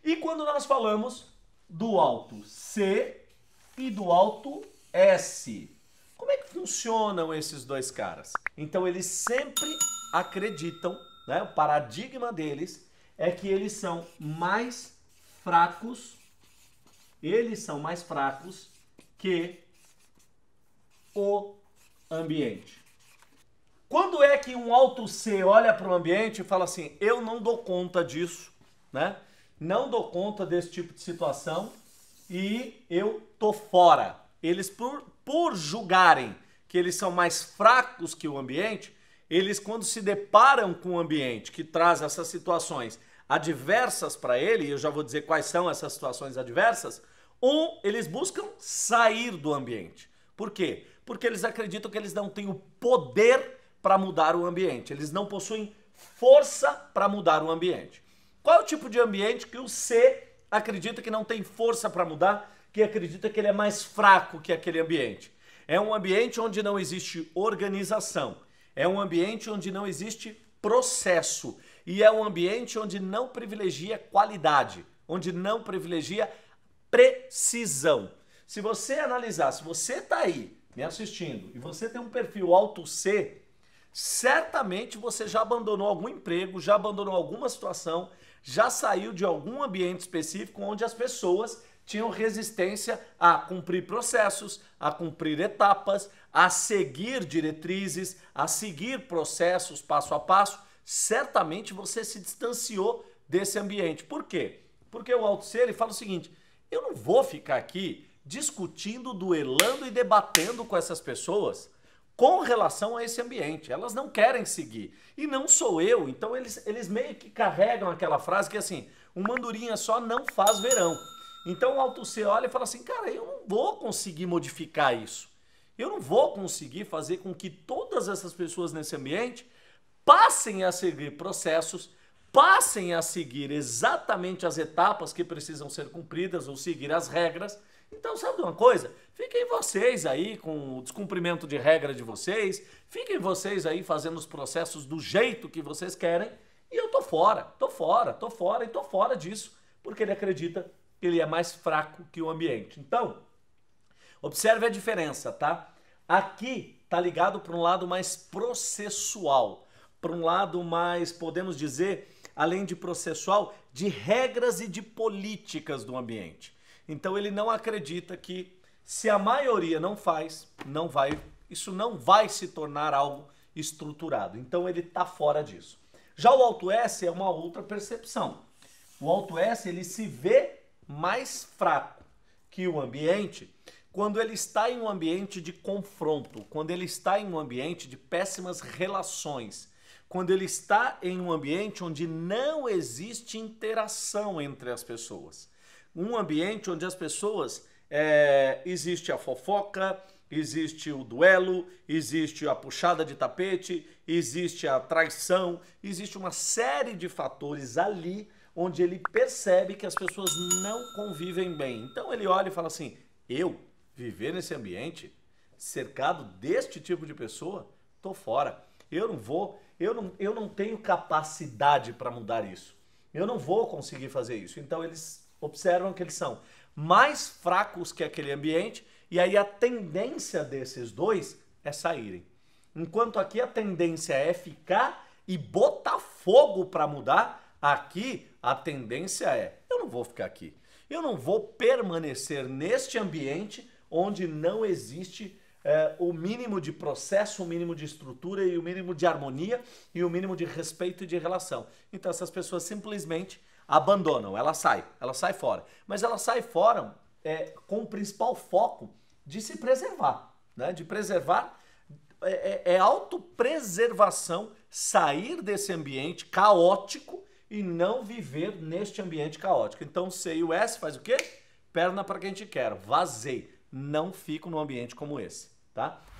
E quando nós falamos do alto C e do alto S, como é que funcionam esses dois caras? Então eles sempre acreditam, né, o paradigma deles é que eles são mais fracos que o ambiente. Quando é que um alto C olha para o ambiente e fala assim, eu não dou conta disso, né? Não dou conta desse tipo de situação e eu tô fora. Eles, por julgarem que eles são mais fracos que o ambiente, eles quando se deparam com o ambiente que traz essas situações adversas para ele, e eu já vou dizer quais são essas situações adversas, eles buscam sair do ambiente. Por quê? Porque eles acreditam que eles não têm o poder para mudar o ambiente. Eles não possuem força para mudar o ambiente. Qual é o tipo de ambiente que o C acredita que não tem força para mudar, que acredita que ele é mais fraco que aquele ambiente? É um ambiente onde não existe organização. É um ambiente onde não existe processo. E é um ambiente onde não privilegia qualidade, onde não privilegia precisão. Se você analisar, se você está aí me assistindo e você tem um perfil alto C, certamente você já abandonou algum emprego, já abandonou alguma situação, já saiu de algum ambiente específico onde as pessoas tinham resistência a cumprir processos, a cumprir etapas, a seguir diretrizes, a seguir processos passo a passo. Certamente você se distanciou desse ambiente. Por quê? Porque o alto C, ele fala o seguinte, eu não vou ficar aqui discutindo, duelando e debatendo com essas pessoas com relação a esse ambiente. Elas não querem seguir. E não sou eu. Então eles meio que carregam aquela frase que assim, uma andorinha só não faz verão. Então o alto C olha e fala assim, cara, eu não vou conseguir modificar isso. Eu não vou conseguir fazer com que todas essas pessoas nesse ambiente passem a seguir processos, passem a seguir exatamente as etapas que precisam ser cumpridas ou seguir as regras. Então, sabe de uma coisa? Fiquem vocês aí com o descumprimento de regra de vocês, fiquem vocês aí fazendo os processos do jeito que vocês querem e eu tô fora disso, porque ele acredita que ele é mais fraco que o ambiente. Então, observe a diferença, tá? Aqui tá ligado para um lado mais processual, para um lado mais, podemos dizer, além de processual, de regras e de políticas do ambiente. Então ele não acredita que se a maioria não faz, isso não vai se tornar algo estruturado. Então ele está fora disso. Já o alto S é uma outra percepção. O alto S ele se vê mais fraco que o ambiente quando ele está em um ambiente de confronto, quando ele está em um ambiente de péssimas relações, quando ele está em um ambiente onde não existe interação entre as pessoas. Um ambiente onde as pessoas, existe a fofoca, existe o duelo, existe a puxada de tapete, existe a traição, existe uma série de fatores ali onde ele percebe que as pessoas não convivem bem. Então ele olha e fala assim, eu viver nesse ambiente, cercado deste tipo de pessoa, tô fora. Eu não tenho capacidade para mudar isso. Eu não vou conseguir fazer isso. Então eles observam que eles são mais fracos que aquele ambiente e aí a tendência desses dois é saírem. Enquanto aqui a tendência é ficar e botar fogo para mudar, aqui a tendência é, eu não vou ficar aqui. Eu não vou permanecer neste ambiente onde não existe o mínimo de processo, o mínimo de estrutura e o mínimo de harmonia e o mínimo de respeito e de relação. Então essas pessoas simplesmente abandonam, ela sai fora. Mas ela sai fora com o principal foco de se preservar, né? De preservar, autopreservação, sair desse ambiente caótico e não viver neste ambiente caótico. Então o C e o S faz o quê? Perna para quem te quer, vazei, não fico num ambiente como esse, tá?